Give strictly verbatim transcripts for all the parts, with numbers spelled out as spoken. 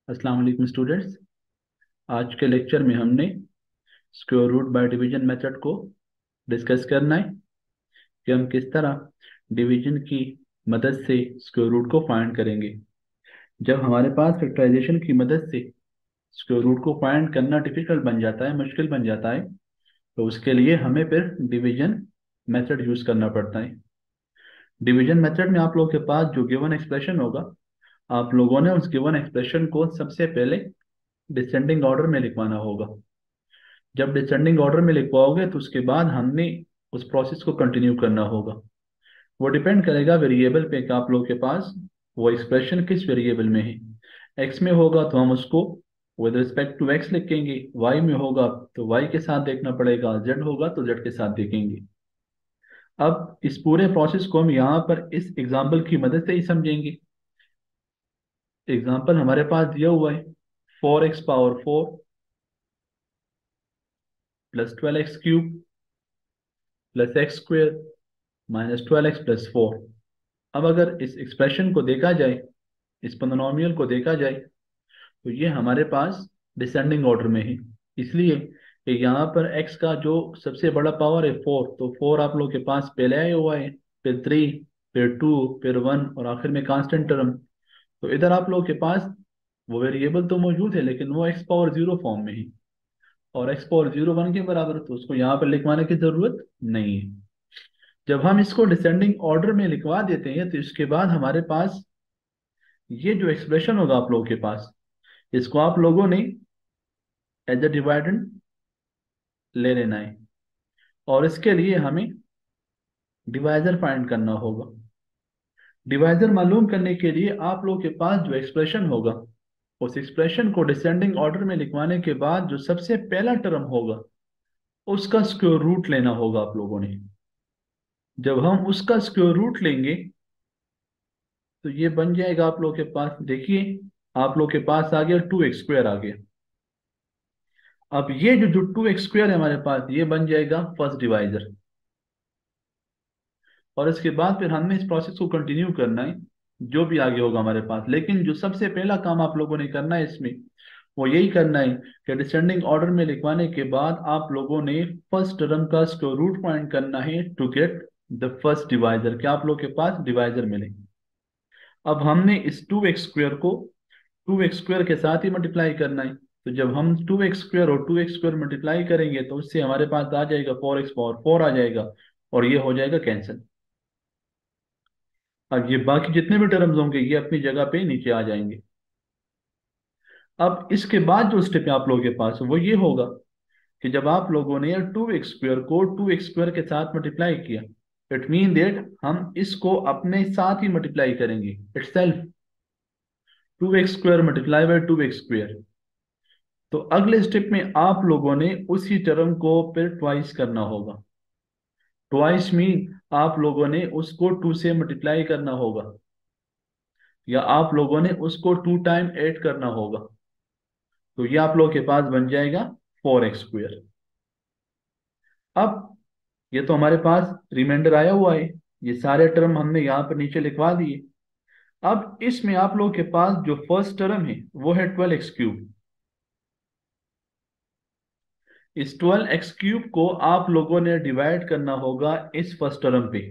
अस्सलाम वालेकुम स्टूडेंट्स। आज के लेक्चर में हमने square root by division method को डिस्कस करना है कि हम किस तरह डिवीजन की मदद से स्क्वायर रूट को फाइंड करेंगे। जब हमारे पास फैक्टराइजेशन की मदद से स्क्वायर रूट को फाइंड करना डिफिकल्ट बन जाता है, मुश्किल बन जाता है, तो उसके लिए हमें फिर डिवीजन मेथड यूज करना पड़ता है। डिवीजन मेथड में आप लोगों के पास जो गिवन एक्सप्रेशन होगा, आप लोगों ने उस गिवन एक्सप्रेशन को सबसे पहले डिसेंडिंग ऑर्डर में लिखवाना होगा। जब डिसेंडिंग ऑर्डर में लिखवाओगे तो उसके बाद हमने उस प्रोसेस को कंटिन्यू करना होगा। वो डिपेंड करेगा वेरिएबल पे कि आप लोग के पास वो एक्सप्रेशन किस वेरिएबल में है। एक्स में होगा तो हम उसको विद रिस्पेक्ट टू एक्स लिखेंगे, वाई में होगा तो वाई के साथ देखना पड़ेगा, जेड होगा तो जेड के साथ देखेंगे। अब इस पूरे प्रोसेस को हम यहाँ पर इस एग्जाम्पल की मदद से ही समझेंगे। एग्जाम्पल हमारे पास दिया हुआ है, four x power four plus twelve x cube plus X square minus twelve X plus four. अब अगर इस एक्सप्रेशन को देखा जाए, इस पोलिनोमियल को देखा जाए, तो ये हमारे पास डिसेंडिंग ऑर्डर में है, इसलिए कि यहाँ पर x का जो सबसे बड़ा पावर है फोर, तो फोर आप लोग के पास पहले आया हुआ है, फिर थ्री, फिर टू, फिर वन और आखिर में कांस्टेंट टर्म। तो इधर आप लोग के पास वो वेरिएबल तो मौजूद है लेकिन वो एक्स पावर जीरो फॉर्म में है, और एक्स पावर जीरो वन के बराबर, तो उसको यहाँ पर लिखवाने की जरूरत नहीं है। जब हम इसको डिसेंडिंग ऑर्डर में लिखवा देते हैं तो इसके बाद हमारे पास ये जो एक्सप्रेशन होगा आप लोगों के पास, इसको आप लोगों ने एज अ डिवाइडेंड ले लेना है, और इसके लिए हमें डिवाइजर फाइंड करना होगा। डिवाइजर मालूम करने के लिए आप लोगों के पास जो एक्सप्रेशन होगा, उस एक्सप्रेशन को डिसेंडिंग ऑर्डर में लिखवाने के बाद जो सबसे पहला टर्म होगा उसका स्क्वायर रूट लेना होगा आप लोगों ने। जब हम उसका स्क्वायर रूट लेंगे तो ये बन जाएगा आप लोग के पास, देखिए आप लोग के पास आ गया टू एक्स स्क्वायर आ गया। अब ये जो जो टू एक्स स्क्वायर है हमारे पास, ये बन जाएगा फर्स्ट डिवाइजर, और इसके बाद फिर हमने इस प्रोसेस को कंटिन्यू करना है जो भी आगे होगा हमारे पास। लेकिन जो सबसे पहला काम आप लोगों ने करना है इसमें, वो यही करना है कि डिसेंडिंग ऑर्डर में लिखवाने के बाद आप लोगों ने फर्स्ट टर्म का स्क्वायर रूट फाइंड करना है to get the first divisor, कि आप लोग के पास डिवाइजर मिले। अब हमने इस टू एक्स स्क्वायर को टू एक्स स्क्वायर के साथ ही मल्टीप्लाई करना है, तो जब हम टू एक्स स्क्वायर और टू एक्स स्क्वायर मल्टीप्लाई करेंगे तो उससे हमारे पास आ जाएगा फोर एक्स पावर फोर आ जाएगा, और ये हो जाएगा कैंसिल। अब ये बाकी जितने भी टर्म्स होंगे ये अपनी जगह पे नीचे आ जाएंगे। अब इसके बाद जो स्टेप है आप लोगों के पास वो ये होगा कि जब आप लोगों ने टू एक्स स्क्वायर को टू एक्स स्क्वायर के साथ मल्टीप्लाई किया, इट मीन दैट हम इसको अपने साथ ही मल्टीप्लाई करेंगे itself, two x square multiply by two x square. तो अगले स्टेप में आप लोगों ने उसी टर्म को फिर ट्वाइस करना होगा। ट्वाइस मीन आप लोगों ने उसको टू से मल्टीप्लाई करना होगा, या आप लोगों ने उसको टू टाइम ऐड करना होगा, तो ये आप लोगों के पास बन जाएगा फोर एक्स स्क्वायर। अब ये तो हमारे पास रिमाइंडर आया हुआ है, ये सारे टर्म हमने यहाँ पर नीचे लिखवा दिए। अब इसमें आप लोगों के पास जो फर्स्ट टर्म है वो है ट्वेल्व एक्स क्यूब। इस ट्वेल्व एक्स क्यूब को आप लोगों ने डिवाइड करना होगा इस फर्स्ट टर्म पे,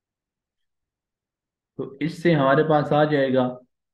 तो इससे हमारे पास आ जाएगा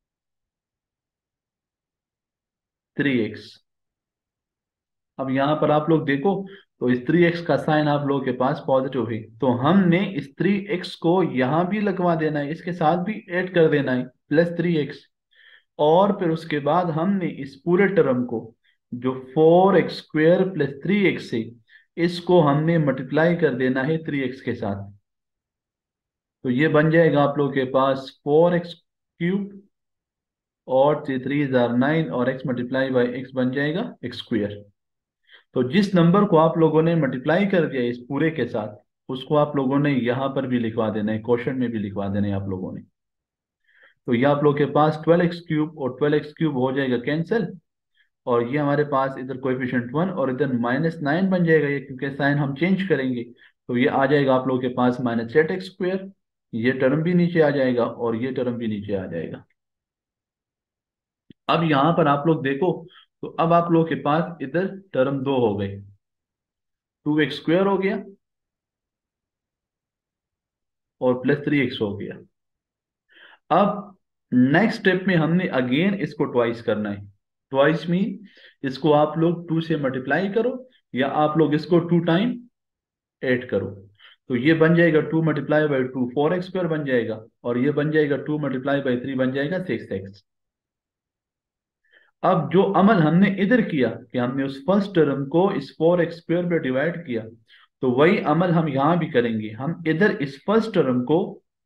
थ्री एक्स। अब यहां पर आप लोग देखो तो इस थ्री एक्स का साइन आप लोगों के पास पॉजिटिव है, तो हमने इस थ्री एक्स को यहां भी लगवा देना है, इसके साथ भी ऐड कर देना है प्लस थ्री एक्स। और फिर उसके बाद हमने इस पूरे टर्म को जो four x square plus three x है, इसको हमने मल्टीप्लाई कर देना है थ्री एक्स के साथ। तो ये बन जाएगा आप लोगों के पास फोर एक्स क्यूब, और थ्री थ्री जार नाइन, और एक्स मल्टीप्लाई बाई एक्स बन जाएगा एक्स स्क्वेयर। तो जिस नंबर को आप लोगों ने मल्टीप्लाई कर दिया इस पूरे के साथ, उसको आप लोगों ने यहाँ पर भी लिखवा देना है, क्वेश्चन में भी लिखवा देना है आप लोगों ने। तो ये आप लोग के पास ट्वेल्व एक्स क्यूब और ट्वेल्व एक्स क्यूब हो जाएगा कैंसिल, और ये हमारे पास इधर कोएफिशिएंट वन और इधर माइनस नाइन बन जाएगा, ये क्योंकि साइन हम चेंज करेंगे, तो ये आ जाएगा आप लोग के पास माइनस एट एक्स स्क्वेयर। ये टर्म भी नीचे आ जाएगा और ये टर्म भी नीचे आ जाएगा। अब यहां पर आप लोग देखो तो अब आप लोग के पास इधर टर्म दो हो गए, टू एक्स स्क्वायर हो गया और प्लस थ्री एक्स हो गया। अब नेक्स्ट स्टेप में हमने अगेन इसको ट्वाइस करना है। ट्वाइस मीन इसको आप लोग टू से मल्टीप्लाई करो या आप लोग इसको टू टाइम ऐड करो। तो ये बन जाएगा two multiply by two, four x square बन जाएगा, और ये बन जाएगा टू मल्टीप्लाई बाई थ्री बन जाएगा सिक्स एक्स। अब जो अमल हमने इधर किया कि हमने उस फर्स्ट टर्म को इस फोर एक्स स्क्वायर पे डिवाइड किया, तो वही अमल हम यहां भी करेंगे। हम इधर इस फर्स्ट टर्म को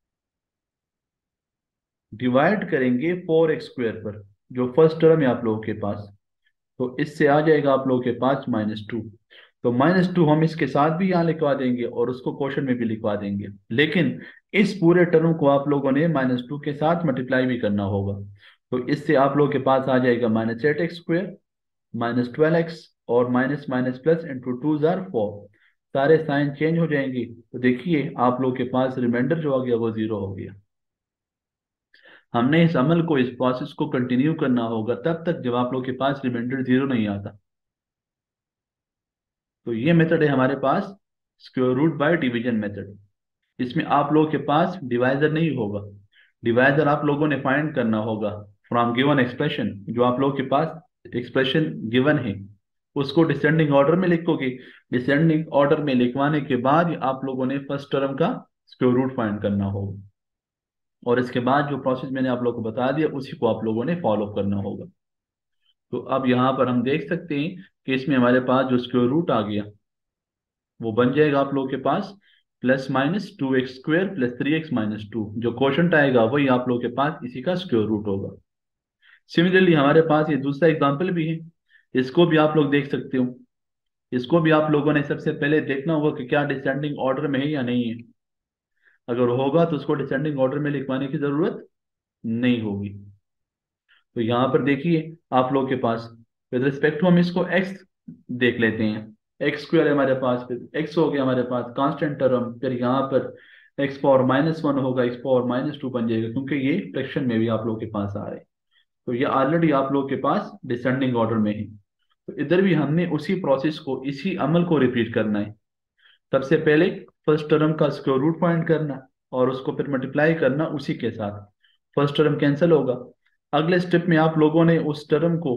डिवाइड करेंगे फोर एक्स स्क्वायर पर, जो फर्स्ट टर्म है आप लोगों के पास। तो इससे आ जाएगा आप लोगों के पास माइनस टू। तो माइनस टू हम इसके साथ भी यहाँ लिखवा देंगे और उसको क्वेश्चन में भी लिखवा देंगे, लेकिन इस पूरे टर्म को आप लोगों ने माइनस टू के साथ मल्टीप्लाई भी करना होगा। तो इससे आप लोगों के पास आ जाएगा minus eight x square minus twelve x और minus minus plus into two जार फोर। सारे साइन चेंज हो जाएंगे, तो देखिए आप लोग के पास रिमाइंडर जो आ गया वो जीरो हो गया। हमने इस अमल को, इस प्रोसेस को कंटिन्यू करना होगा तब तक जब आप लोग के पास रिमाइंडर जीरो नहीं आता। तो ये मेथड है हमारे पास square root by division method. इसमें आप लोगों के पास डिवाइजर नहीं होगा, डिवाइजर आप लोगों ने फाइंड करना होगा फ्रॉम गिवन एक्सप्रेशन। जो आप लोगों के पास एक्सप्रेशन गिवन है उसको डिसेंडिंग ऑर्डर में लिखोगे। डिसेंडिंग ऑर्डर में लिखवाने के बाद आप लोगों ने फर्स्ट टर्म का स्क्वायर रूट फाइंड करना होगा, और इसके बाद जो प्रोसेस मैंने आप लोगों को बता दिया उसी को आप लोगों ने फॉलो करना होगा। तो अब यहाँ पर हम देख सकते हैं कि इसमें हमारे पास जो स्क्वायर रूट आ गया वो बन जाएगा आप लोगों के पास plus minus two x square plus three x minus two. जो क्वोशंट आएगा वही आप लोगों के पास इसी का स्क्वायर रूट होगा। सिमिलरली हमारे पास ये दूसरा एग्जाम्पल भी है, इसको भी आप लोग देख सकते हो। इसको भी आप लोगों ने सबसे पहले देखना होगा कि क्या डिसेंडिंग ऑर्डर में है या नहीं है। अगर होगा तो उसको डिसेंडिंग ऑर्डर में लिखवाने की जरूरत नहीं होगी। तो यहाँ पर देखिए आप लोग के पास विद रिस्पेक्ट टू हम इसको एक्स देख लेते हैं। एक्स स्क्वायर है हमारे पास, फिर एक्स हो गया हमारे पास कांस्टेंट टर्म, फिर यहाँ पर एक्स पावर माइनस वन होगा, एक्स पावर माइनस टू बन जाएगा, क्योंकि ये फ्रैक्शन में भी आप लोग के पास आ रहे हैं। तो ये ऑलरेडी आप लोग के पास डिसेंडिंग ऑर्डर में है। तो इधर भी हमने उसी प्रोसेस को, इसी अमल को रिपीट करना है। सबसे पहले फर्स्ट टर्म का स्क्वायर रूट फाइंड करना और उसको फिर मल्टीप्लाई करना उसी के साथ। फर्स्ट टर्म कैंसिल होगा। अगले स्टेप में आप लोगों ने उस टर्म को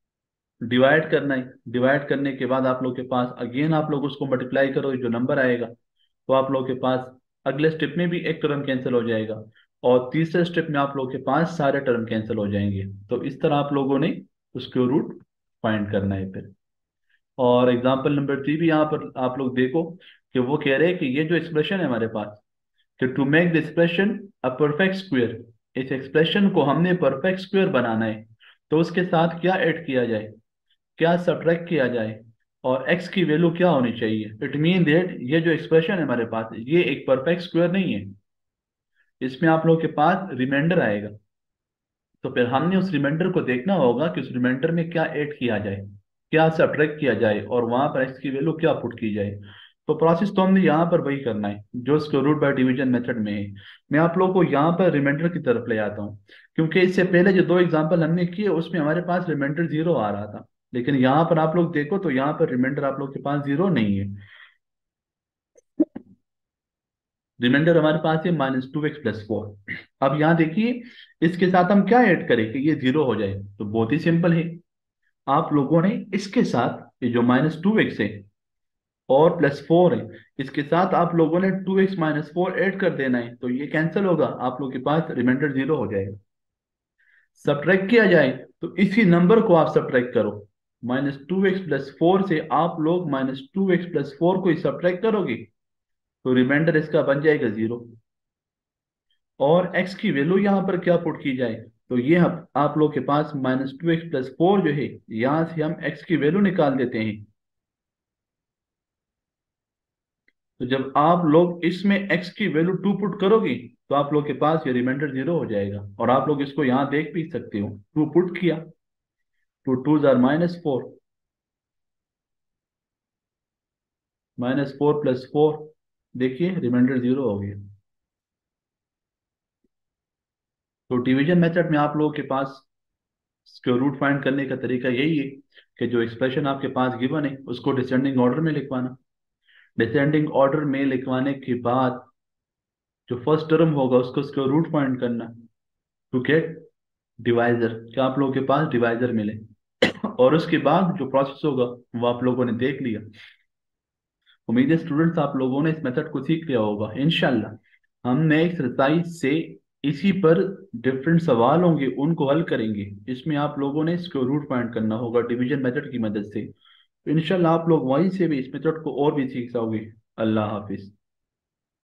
डिवाइड करना है। डिवाइड करने के बाद आप लोग के पास अगेन आप लोग उसको मल्टीप्लाई करो, जो नंबर आएगा तो आप लोग के पास अगले स्टेप में भी एक टर्म कैंसिल हो जाएगा और तीसरे स्टेप में आप लोग के पास सारे टर्म कैंसिल हो जाएंगे। तो इस तरह आप लोगों ने उसके रूट फाइंड करना है फिर। और एग्जाम्पल नंबर थ्री भी यहाँ पर आप लोग देखो कि वो कह रहे हैं कि ये जो एक्सप्रेशन है हमारे पास, कि to make the expression a perfect square, इस एक्सप्रेशन को हमने परफेक्ट स्क्वायर बनाना है। तो उसके साथ क्या ऐड किया जाए, क्या सब्ट्रैक्ट किया जाए, और x की वैल्यू क्या होनी चाहिए। इट मीन दैट ये जो एक्सप्रेशन है हमारे पास ये एक परफेक्ट स्क्वायर नहीं है, इसमें आप लोग के पास रिमाइंडर आएगा। तो फिर हमने उस रिमाइंडर को देखना होगा कि उस रिमाइंडर में क्या ऐड किया जाए, क्या सब्ट्रैक्ट किया जाए, और वहां पर x की वैल्यू क्या पुट की जाए। तो प्रोसेस तो हमने यहाँ पर वही करना है जो square root by division method में है। मैं आप लोगों को यहाँ पर रिमाइंडर की तरफ ले आता हूँ, क्योंकि इससे पहले जो दो एग्जाम्पल हमने किए उसमें हमारे पास रिमाइंडर जीरो आ रहा था, लेकिन यहाँ पर आप लोग देखो तो यहाँ पर रिमाइंडर आप लोग के पास जीरो नहीं है। रिमाइंडर हमारे पास है minus two x plus four. अब यहाँ देखिए इसके साथ हम क्या ऐड करें कि ये जीरो हो जाए। तो बहुत ही सिंपल है, आप लोगों ने इसके साथ ये जो माइनस टू एक्स है और प्लस फोर है, इसके साथ आप लोगों ने two x minus four add कर देना है। तो ये कैंसिल होगा, आप लोग के पास रिमाइंडर जीरो हो जाएगा। सब्ट्रैक्ट किया जाए तो इसी नंबर को आप सब्ट्रैक्ट करो। Minus two x plus four से आप लोग minus two x plus four को ही सब्ट्रैक्ट करोगे तो रिमाइंडर इसका बन जाएगा जीरो। और x की वैल्यू यहाँ पर क्या पुट की जाए, तो ये हम आप लोग के पास minus two x plus four जो है यहाँ से हम x की वैल्यू निकाल देते हैं। तो जब आप लोग इसमें x की वैल्यू टू पुट करोगे तो आप लोग के पास ये रिमाइंडर जीरो हो जाएगा। और आप लोग इसको यहाँ देख भी सकते हो, टू पुट किया टू टू जार minus four, minus four plus four, देखिए रिमाइंडर जीरो हो गया। तो डिवीजन मेथड में आप लोगों के पास स्क्वायर रूट फाइंड करने का तरीका यही है कि जो एक्सप्रेशन आपके पास गिवन है उसको डिसेंडिंग ऑर्डर में लिखवाना। डिसेंडिंग ऑर्डर में लिखवाने के बाद जो फर्स्ट टर्म होगा उसको स्क्वायर रूट फाइंड करना टू गेट डिवाइजर, क्या आप लोगों के पास डिवाइजर मिले। और उसके बाद जो प्रोसेस होगा वो आप लोगों ने देख लिया। उम्मीद है स्टूडेंट्स आप लोगों ने इस मेथड को सीख लिया होगा इंशाल्लाह। हम नेक्स्ट एक्सरसाइज से इसी पर डिफरेंट सवाल होंगे उनको हल करेंगे। इसमें आप लोगों ने स्क्वायर रूट फाइंड करना होगा डिवीजन मेथड की मदद से। तो इंशाल्लाह आप लोग वहीं से भी इस मेथड को और भी सीख जाओगे। अल्लाह हाफिज।